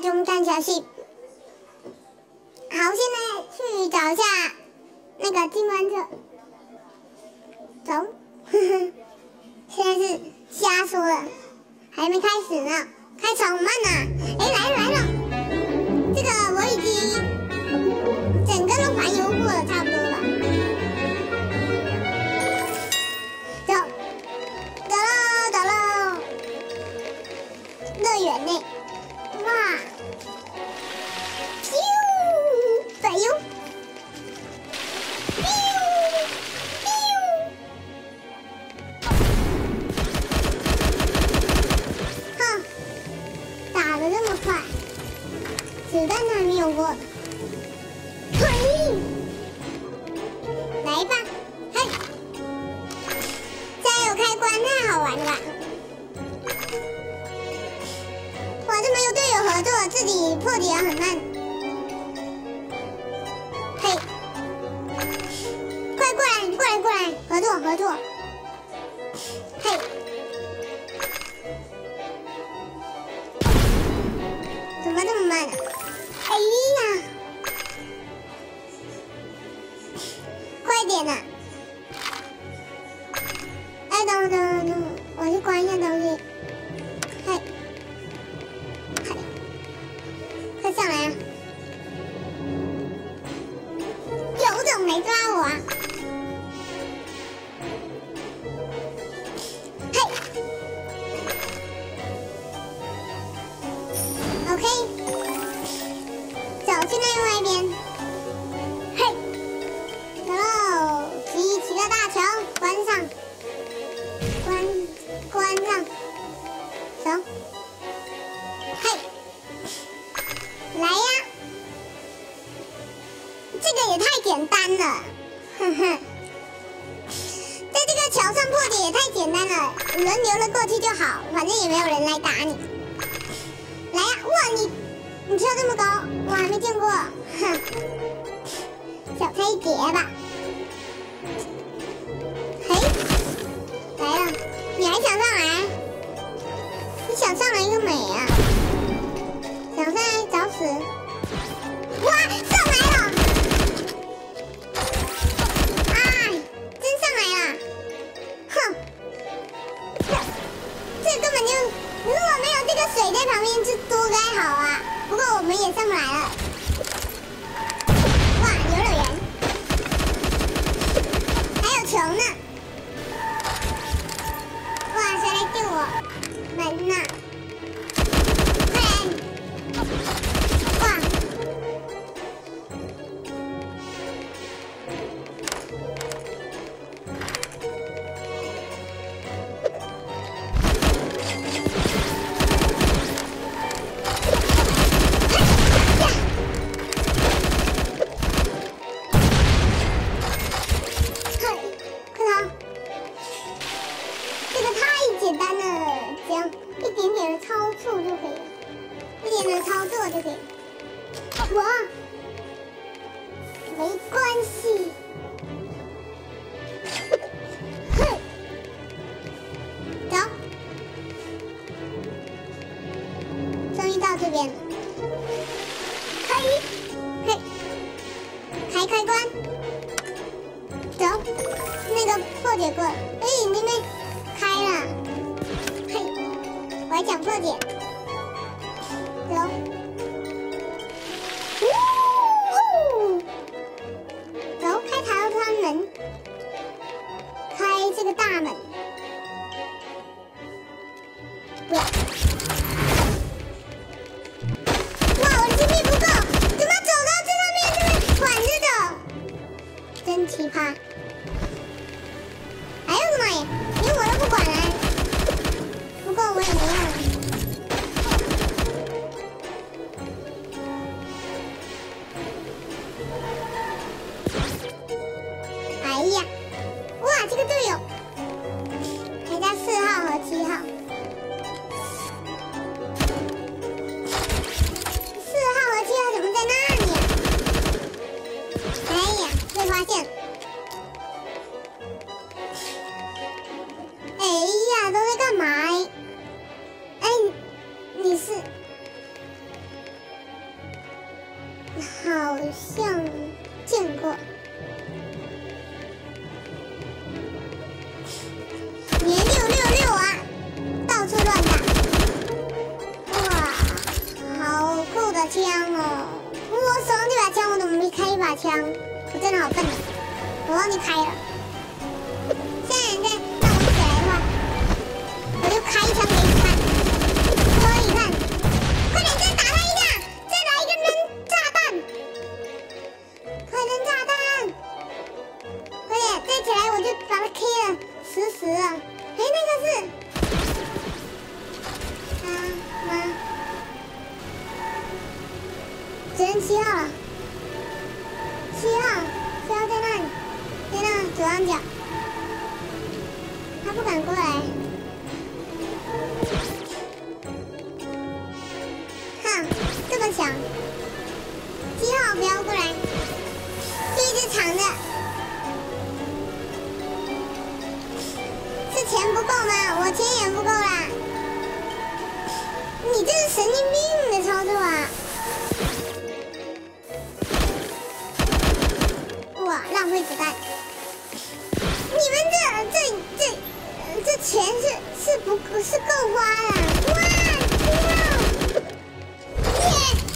大熊看小戏。好，现在去找一下那个金湾者。走，现在是瞎说了，还没开始呢，开场慢呢。哎，来了，这个我已经整个都环游过了，差不多吧。走喽，乐园内，哇，咻，加油！子弹还没有过，嘿，来吧，嘿，加油开关太好玩了吧！哇，这没有队友合作，自己破解很慢。嘿，快过来，合作，嘿。怎么这么慢啊？哎呀，快点呐！哎，等，我去关一下东西。嘿，快上来啊！有种来抓我啊！嘿 ，OK。走去另外一边，嘿，走喽！骑个大桥，关上，走，嘿，来呀！这个也太简单了，哼哼，在这个桥上破解也太简单了，轮流的过去就好，反正也没有人来打你。来呀！哇，你跳这么高，我还没见过，哼！小菜一碟吧。嘿，来了，你还想上来？你想上来个美啊！想上来找死！哇，上来了！哎，真上来了！哼，这根本就，如果没有这个水在旁边，这多该好啊！不过我们也上不来了。哇，游乐园还有球呢！哇，谁来救我？人呢？快来！哇！简单的，只要一点点的操作就可以了，一点点的操作就可以。哇，没关系。哼，走，终于到这边了。嘿，开关，走，那个破解过了，哎，那边开了。我还讲破解，走，走，开逃生门，开这个大门，不要，哇，我的金币不够，怎么走到这上面这边缓着走，真奇葩，还有什么？连我都不管了。不过我也没用。 好像见过。你666啊，到处乱打。哇，好酷的枪哦！我手上这把枪，我怎么没开一把枪？我真的好笨，我忘记开了。现在让我起来的话，我就开一枪给你看。可以看，快点再打他一下，再来一个扔炸弹，快扔炸弹！快点再起来，我就把他 K 了，死死了。哎，那个是妈，只剩7号了。7号在那里，在那左上角，他不敢过来。哼，这么小，7号不要过来，就一直藏着。是钱不够吗？我钱也不够啦。你这是神经病的操作啊！哇，浪费子弹！你们这钱是够花的！哇，7号，耶！